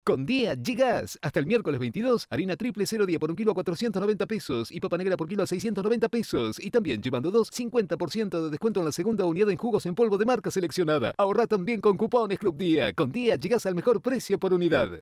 Con Día llegas. Hasta el miércoles 22, harina triple cero día por un kilo a 490 pesos y papa negra por kilo a 690 pesos. Y también llevando dos, 50% de descuento en la segunda unidad en jugos en polvo de marca seleccionada. Ahorra también con cupones Club Día. Con Día llegas al mejor precio por unidad.